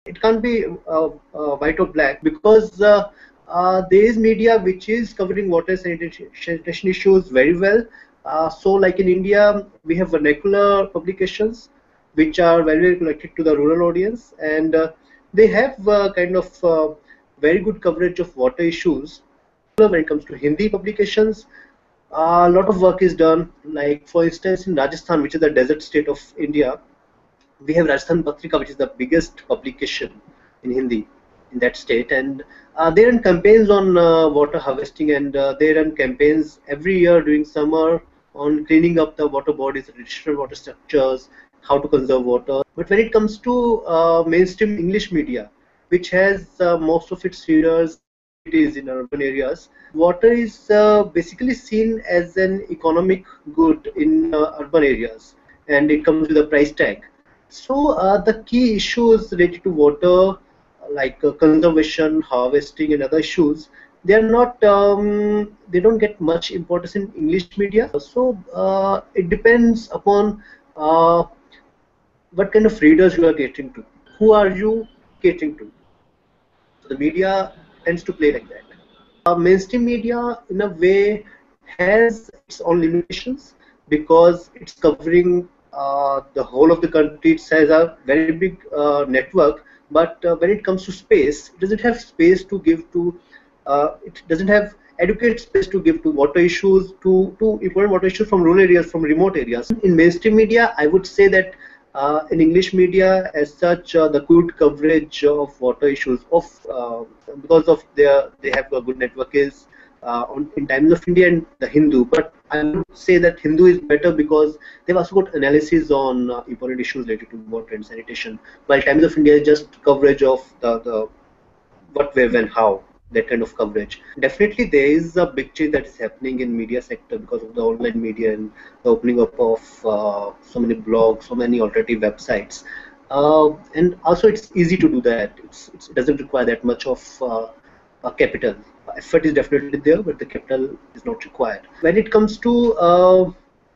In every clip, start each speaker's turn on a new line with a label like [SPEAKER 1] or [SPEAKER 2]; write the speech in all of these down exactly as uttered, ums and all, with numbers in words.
[SPEAKER 1] It can't be uh, uh, white or black, because uh, uh, there is media which is covering water sanitation issues very well. Uh, so like in India, we have vernacular publications which are very, very connected to the rural audience, and uh, they have uh, kind of uh, very good coverage of water issues. When it comes to Hindi publications, uh, a lot of work is done. Like for instance, in Rajasthan, which is the desert state of India, we have Rajasthan Patrika, which is the biggest publication in Hindi in that state, and uh, they run campaigns on uh, water harvesting, and uh, they run campaigns every year during summer on cleaning up the water bodies, traditional water structures, how to conserve water. But when it comes to uh, mainstream English media, which has uh, most of its readers is in urban areas, water is uh, basically seen as an economic good in uh, urban areas, and it comes with a price tag. So uh, the key issues related to water, like uh, conservation, harvesting, and other issues, they are not, um, they don't get much importance in English media. So uh, it depends upon uh, what kind of readers you are catering to. Who are you catering to? So the media tends to play like that. Uh, mainstream media, in a way, has its own limitations because it's covering uh, the whole of the country. It has a very big uh, network, but uh, when it comes to space, it doesn't have space to give to. Uh, it doesn't have adequate space to give to water issues, to to important water issues from rural areas, from remote areas. In mainstream media, I would say that uh, in English media, as such, uh, the good coverage of water issues, of uh, because of their they have a good network, is uh, on, in Times of India and the Hindu. But I would say that Hindu is better because they've also got analysis on uh, important issues related to water and sanitation, while Times of India is just coverage of the, the what, where, when, how, that kind of coverage. Definitely there is a big change that is happening in media sector because of the online media and the opening up of uh, so many blogs, so many alternative websites. Uh, and also it's easy to do that. It's, it's, it doesn't require that much of uh, a capital. Effort is definitely there, but the capital is not required. When it comes to uh,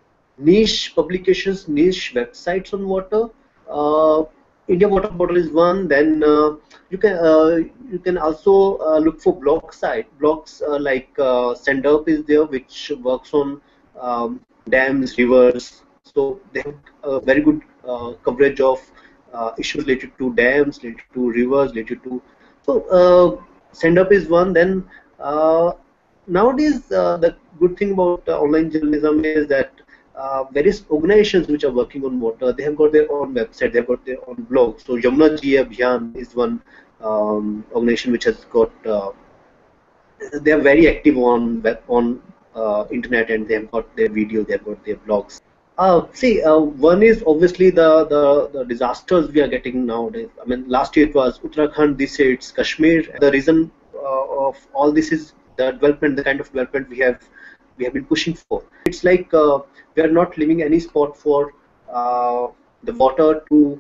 [SPEAKER 1] niche publications, niche websites on water, uh, India Water Bottle is one. Then uh, you can uh, you can also uh, look for blog site blogs uh, like uh, Stand Up is there, which works on um, dams, rivers. So they have a very good uh, coverage of uh, issues related to dams, related to rivers, related to. So uh, Stand Up is one. Then uh, nowadays uh, the good thing about uh, online journalism is that uh, various organizations which are working on water, they have got their own website, they have got their own blog. So Yamuna Ji Abhiyan is one um, organization which has got, uh, they are very active on web, on uh, internet, and they have got their video, they have got their blogs. Uh, see, uh, one is obviously the, the, the disasters we are getting nowadays. I mean, last year it was Uttarakhand, this year it's Kashmir. The reason uh, of all this is the development, the kind of development we have we have been pushing for. It's like uh, we are not leaving any spot for uh, the water to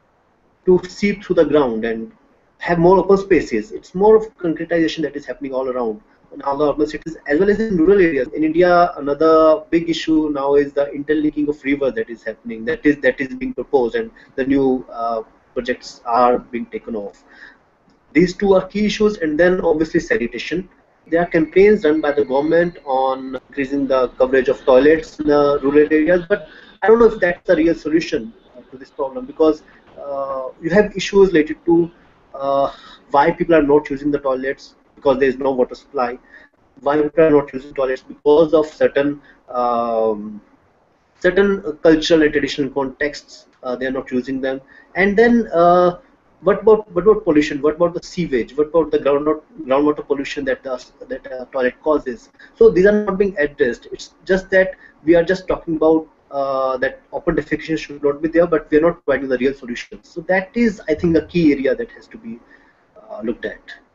[SPEAKER 1] to seep through the ground and have more open spaces. It's more of concretization that is happening all around in all the urban cities as well as in rural areas. In India, another big issue now is the interlinking of rivers that is happening. That is that is being proposed, and the new uh, projects are being taken off. These two are key issues, and then obviously sanitation. There are campaigns done by the government on increasing the coverage of toilets in the rural areas, but I don't know if that's the real solution to this problem, because uh, you have issues related to uh, why people are not using the toilets because there is no water supply, why people are not using toilets because of certain um, certain cultural and traditional contexts, uh, they are not using them, and then uh, what about what about pollution? What about the sewage? What about the groundwater groundwater pollution that the, that a toilet causes? So these are not being addressed. It's just that we are just talking about uh, that open defecation should not be there, but we are not providing the real solutions. So that is, I think, a key area that has to be uh, looked at.